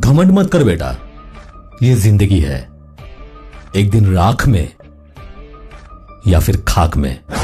घमंड मत कर बेटा, ये जिंदगी है, एक दिन राख में या फिर खाक में।